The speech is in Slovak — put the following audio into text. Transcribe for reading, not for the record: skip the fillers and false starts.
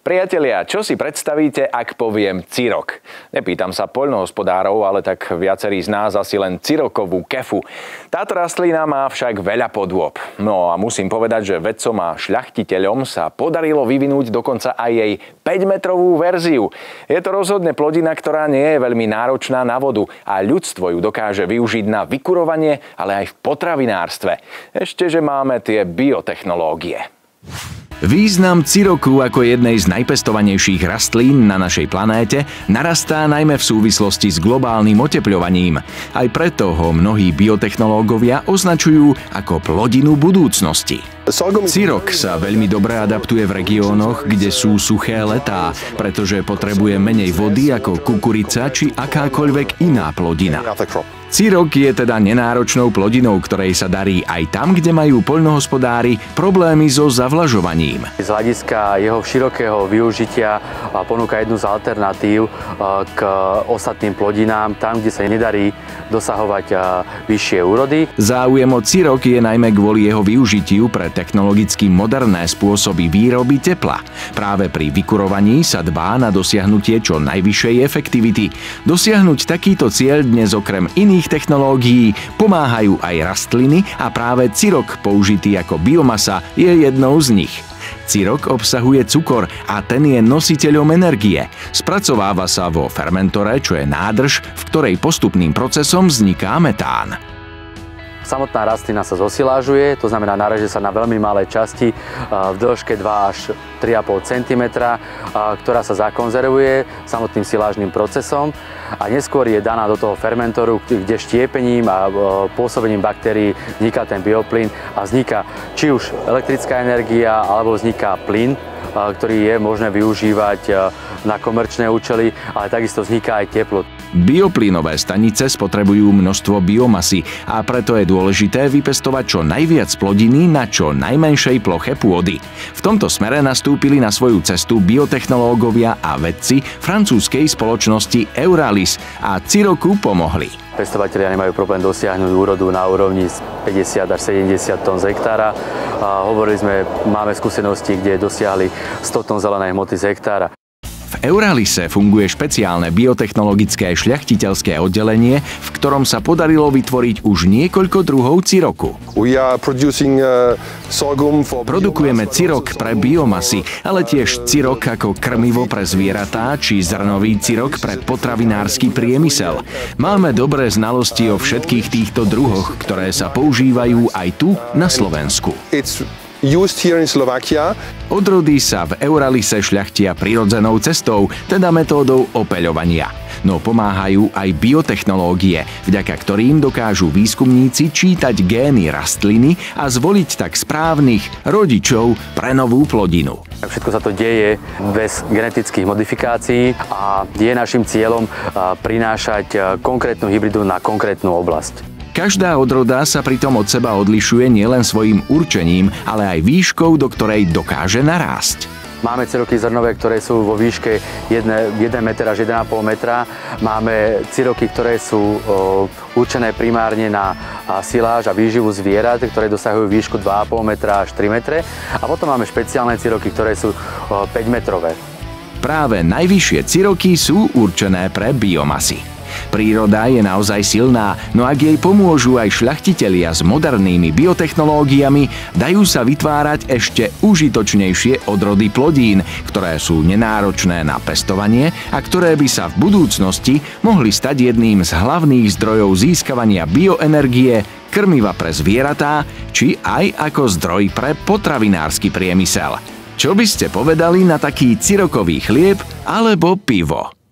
Priatelia, čo si predstavíte, ak poviem cirok? Nepýtam sa poľnohospodárov, ale tak viacerí z nás asi len cirokovú kefu. Táto rastlina má však veľa podôb. No a musím povedať, že vedcom a šľachtiteľom sa podarilo vyvinúť dokonca aj jej 5-metrovú verziu. Je to rozhodne plodina, ktorá nie je veľmi náročná na vodu a ľudstvo ju dokáže využiť na vykurovanie, ale aj v potravinárstve. Ešte, že máme tie biotechnológie. Význam ciroku ako jednej z najpestovanejších rastlín na našej planéte narastá najmä v súvislosti s globálnym otepľovaním. Aj preto ho mnohí biotechnológovia označujú ako plodinu budúcnosti. Cirok sa veľmi dobre adaptuje v regiónoch, kde sú suché letá, pretože potrebuje menej vody ako kukurica či akákoľvek iná plodina. Cirok je teda nenáročnou plodinou, ktorej sa darí aj tam, kde majú poľnohospodári problémy so zavlažovaním. Z hľadiska jeho širokého využitia ponúka jednu z alternatív k ostatným plodinám, tam, kde sa nedarí dosahovať vyššie úrody. Záujem o cirok je najmä kvôli jeho využitiu pre technologicky moderné spôsoby výroby tepla. Práve pri vykurovaní sa dbá na dosiahnutie čo najvyššej efektivity. Dosiahnuť takýto cieľ dnes okrem iných technológií pomáhajú aj rastliny a práve cirok použitý ako biomasa je jednou z nich. Cirok obsahuje cukor a ten je nositeľom energie. Spracováva sa vo fermentore, čo je nádrž, v ktorej postupným procesom vzniká metán. Samotná rastlina sa zosilážuje, to znamená nareže sa na veľmi malé časti v dĺžke 2 až 3,5 cm, ktorá sa zakonzervuje samotným silážnym procesom a neskôr je daná do toho fermentoru, kde štiepením a pôsobením baktérií vzniká ten bioplyn a vzniká či už elektrická energia alebo vzniká plyn, ktorý je možné využívať na komerčné účely, ale takisto vzniká aj teplo. Bioplynové stanice spotrebujú množstvo biomasy a preto je dôležité vypestovať čo najviac plodiny na čo najmenšej ploche pôdy. V tomto smere nastúpili na svoju cestu biotechnológovia a vedci francúzskej spoločnosti Euralis a ciroku pomohli. Pestovatelia nemajú problém dosiahnuť úrodu na úrovni 50 až 70 tón z hektára. Hovorili sme, máme skúsenosti, kde dosiahli 100 tón zelenej hmoty z hektára. V Euralise funguje špeciálne biotechnologické šľachtiteľské oddelenie, v ktorom sa podarilo vytvoriť už niekoľko druhov ciroku. Produkujeme cirok pre biomasy, ale tiež cirok ako krmivo pre zvieratá či zrnový cirok pre potravinársky priemysel. Máme dobré znalosti o všetkých týchto druhoch, ktoré sa používajú aj tu na Slovensku. Odrody sa v Euralise šľachtia prirodzenou cestou, teda metódou opeľovania. No pomáhajú aj biotechnológie, vďaka ktorým dokážu výskumníci čítať gény rastliny a zvoliť tak správnych rodičov pre novú plodinu. Všetko sa to deje bez genetických modifikácií a je našim cieľom prinášať konkrétnu hybridu na konkrétnu oblasť. Každá odroda sa pritom od seba odlišuje nielen svojím určením, ale aj výškou, do ktorej dokáže narásť. Máme ciroky zrnové, ktoré sú vo výške 1 metra až 1,5 metra. Máme ciroky, ktoré sú určené primárne na siláž a výživu zvierat, ktoré dosahujú výšku 2,5 metra až 3 metre. A potom máme špeciálne ciroky, ktoré sú 5 metrové. Práve najvyššie ciroky sú určené pre biomasy. Príroda je naozaj silná, no ak jej pomôžu aj šľachtitelia s modernými biotechnológiami, dajú sa vytvárať ešte užitočnejšie odrody plodín, ktoré sú nenáročné na pestovanie a ktoré by sa v budúcnosti mohli stať jedným z hlavných zdrojov získavania bioenergie, krmiva pre zvieratá, či aj ako zdroj pre potravinársky priemysel. Čo by ste povedali na taký cirokový chlieb alebo pivo?